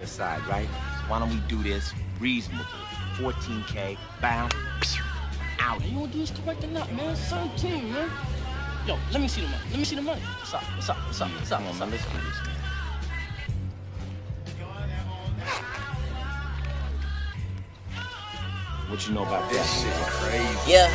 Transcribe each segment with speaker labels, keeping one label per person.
Speaker 1: Side, right? So why don't we do this reasonable? 14K, bound, out.
Speaker 2: You wanna do this correct or not, man? 17, man. Yo, let me see the money. Let me see the money. What's up? What's up? What's up? What's up?
Speaker 1: Come on, man, let's do this, man. What you know about that shit? Crazy.
Speaker 3: Yeah.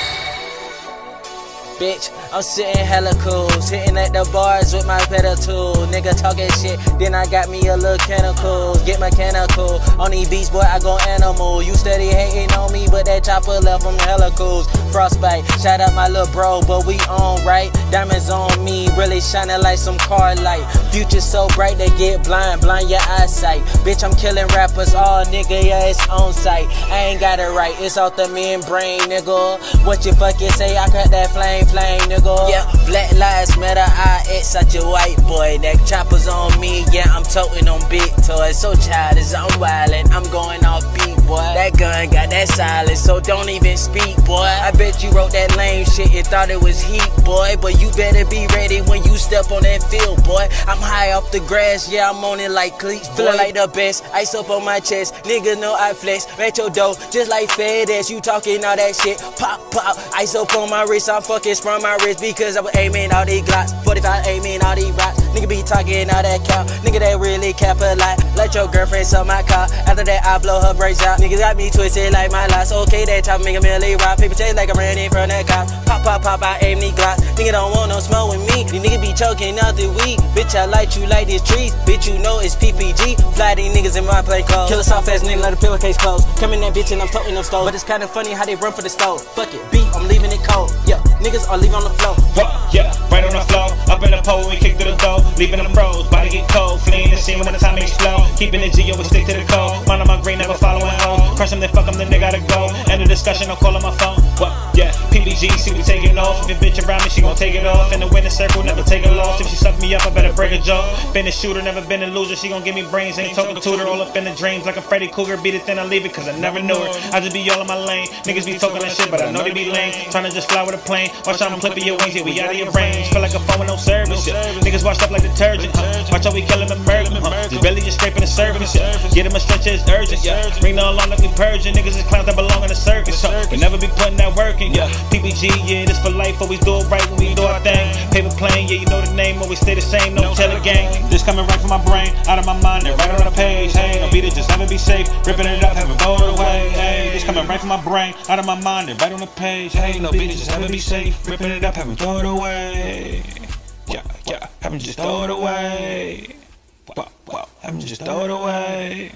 Speaker 3: Bitch, I'm sitting hella cool, sitting at the bars with my pedal tool. Nigga talking shit, then I got me a little chemical. Get mechanical, on these beats, boy, I go animal. You steady hating on me, but that chopper left from hella cools. Frostbite, shout out my little bro, but we on right. Diamonds on me, really shining like some car light. Future so bright they get blind your eyesight. Bitch, I'm killing rappers, all nigga, yeah, it's on sight. I ain't got it right, it's off the mean brain, nigga. What you fucking say, I cut that flame, nigga. Yeah, Black Lives Matter, I ain't such a white boy. That chopper's on me, yeah, I'm toting on big toys. So childish, I'm wildin', I'm going off beat, boy. That gun got that silence, so don't even speak, boy. I bet you wrote that lame shit and thought it was heat, boy. But you better be ready when you step on that field, boy. I'm high off the grass, yeah, I'm on it like cleats. Feeling like the best, ice up on my chest. Nigga know I flex, retro dough, just like FedEx. You talking all that shit, pop, pop. Ice up on my wrist, I'm fucking sprung my wrist because I was aiming all these glocks. 45 aiming all these rocks. Nigga be talking all that cap. Nigga that really cap a lot. Let your girlfriend suck my cock. After that I blow her brakes out. Niggas got me twisted like my locks. Okay, that chop make a milli rock. People chase like I ran in front of that cop. Pop, pop, pop, I aim these glocks. Nigga don't want no smoke with me. These niggas be choking out the weed. Bitch, I light you like these trees. Bitch, you know it's PPG. Fly these niggas in my play clothes. Kill a soft ass nigga, let the pillowcase close. Come in that bitch and I'm toting them stove. But it's kinda funny how they run for the stove. Fuck it, beat, I'm leaving it cold. Yeah, niggas are leaving on the floor.
Speaker 4: Yeah, right on the floor, up in the pole, we kick through the door, leaving them froze, body get cold, fleeing the scene when the time explode, keeping it G, always stick to the code, mind on my green, never following home, crush them, then fuck them, then they gotta go, end the discussion, I'll call on my phone, yeah, PBG, see we taking off, if your bitch around me, she gon' take it off, in the winning circle, never take a loss, if she suck me up, I better break a jaw, been a shooter, never been a loser, she gon' give me brains, ain't talking to her, all up in the dreams, like a Freddy Cougar, beat it, then I leave it, cause I never knew her, I just be all in my lane, niggas be talking that shit, but I know they be lame, trying to just fly with a plane, watch how I'm clipping your wings, yeah, we out of your range, feel like a phone with no service, niggas washed up like detergent, watch how we kill him and murder him, just barely just scraping the surface, get him a stretcher, it's urgent, ring the alarm like we purging, niggas is clowns that belong in the circus, we never be putting that work in, PBG, yeah, this for life, always do it right when we do our thing, paper plane, yeah, you know the name, always stay the same, no tell a gang, this coming right from my brain, out of my mind, and right on the page, hey, don't beat it, just never be safe, ripping it up, having throw it away, hey, this coming right from my brain, out of my mind, and right on the page, hey, no beat it, just never be safe, ripping it up, having throw it away. Yeah, having just throw it away. Wow, having just throw it away.